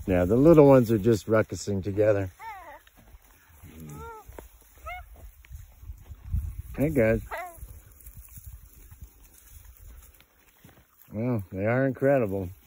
Yeah, the little ones are just ruckusing together. Hey guys. Well, they are incredible.